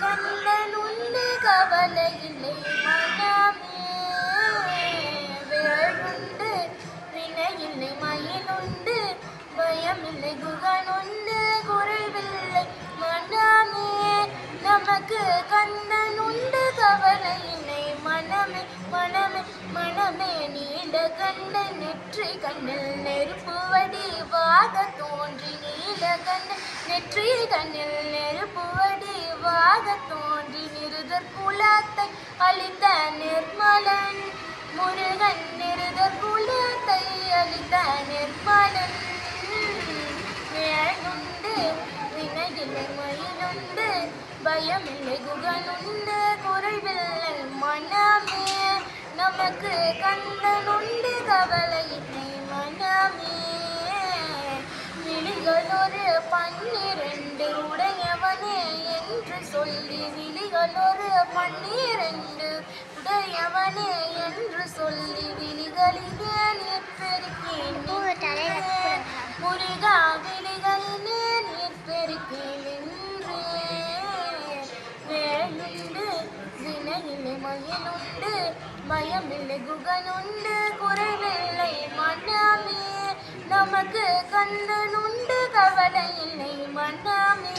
கண்ணனுண்டு கவலை இல்லை மனமே. வேளுண்டு வினையில்லை மயிலுண்டு பயமில்லை குகனுண்டு குறைவில்லை மனமே. நமக்கு கண்ணனுண்டு கவலை இல்லை மனமே மனமே மனமே. நீல கண்ட நெற்றி கண்ணில் நெருப்பு வடிவாக தோன்றி நீல கண்ட நெற்றி கண்ணில் நெருப்பு வடிவாக தோன்றி நிருதர் குலத்தை அளித்த நிர்மலன் முருகன். நிருதர் குலத்தை அளித்த நிர்மலன். வேளுண்டு வினையில்லை மயிலுண்டு பயமில்லை குகனுண்டு குறைவில்லை மனமே. நமக்கு கண்ணனுண்டு கவலை இல்லை மனமே. விழிகளொரு 12 உடையவனே என்று சொல்லி விழிகளொரு 12 உடையவனே என்று சொல்லி விழிகளிலே நீர் பெருக்கி முருகா விழிகளிலே நீர் பெருக்கி நின்றே. வேளுண்டு வினையில்லை மயிலுண்டு பயமில்லை குகனுண்டு குறைவில்லை மனமே. நமக்கு கண்ணனுண்டு கவலை இல்லை மனமே.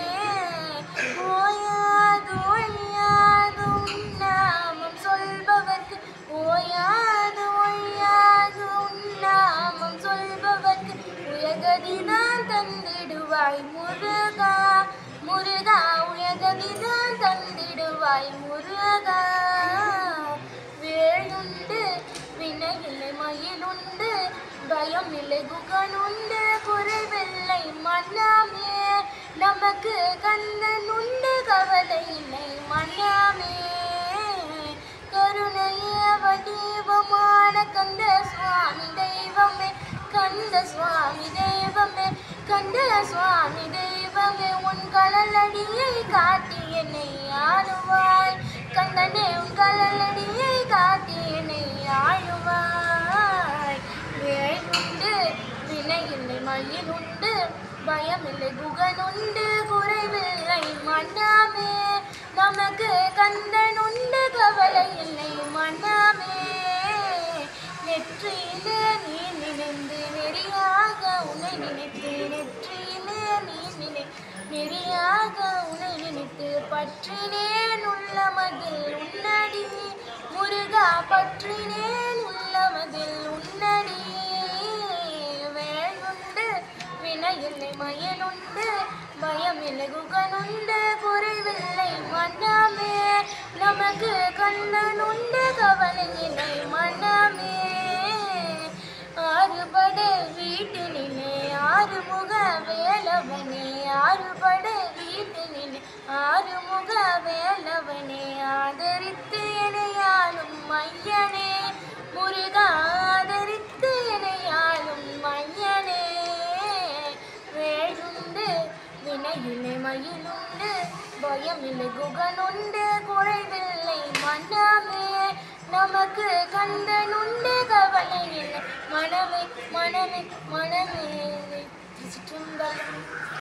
ஓயாது ஒழியாது உன்னாமம் சொல்பவர்க்கு ஓயாது ஒழியாது உன்னாமம் சொல்பவர்க்கு உயர்கதிதான் தந்திடுவாய் முருகா முருகா. உயர்கதிதான் தந்திடுவாய் முருகா. வேளுண்டு வினையில்லை மயிலுண்டு பயமில்லை குகனுண்டு குறைவில்லை மனமே. நமக்கு கண்ணனுண்டு கவலை இல்லை மனமே. கருணையே வடிவமான கந்த சுவாமி தெய்வமே கந்த சுவாமி தெய்வமே கந்த சுவாமி தெய்வமே. உன் கழலடியை காட்டி என்னை ஆளுவாய் கந்தனே. உன் கழலடியை காட்டி என்னை ஆளுவாய். வேளுண்டு வினையில்லை மயிலுண்டு பயமில்லை குகனுண்டு குறைவில்லை மனமே. நமக்கு கந்தனுண்டு கவலை இல்லை மனமே. நெற்றியிலே நீ நினைந்து நெறியாக உன்னை நினைத்து நெற்றியிலே நீ நெறியாக உன்னை நினைத்து பற்றினேன் உள்ளமதில் உன்னடி முருகா பற்றினேன் உள்ளமதில் உன்னடி. வேளுண்டு வினையில்லை மயிலுண்டு பயமில்லை குகனுண்டு குறைவில்லை மனமே. நமக்கு கண்ணனுண்டு கவலை இல்லை மனமே. ஆறுபட வீட்டினிலே ஆறுமுக வேலவனே ஆறுபட வீட்டினிலே ஆறுமுக வேலவனே ஆதரித்து எனையாளும் மையனே முருகா ஆதரித்து எனையாளும் மையனே. வேளுண்டு வினையில்லை மயிலுண்டு பயமில்லை குகனுண்டு குறைவில்லை மனமே. நமக்கு கண்ணனுண்டு கவலை இல்லை மனமே மனமே மனமே.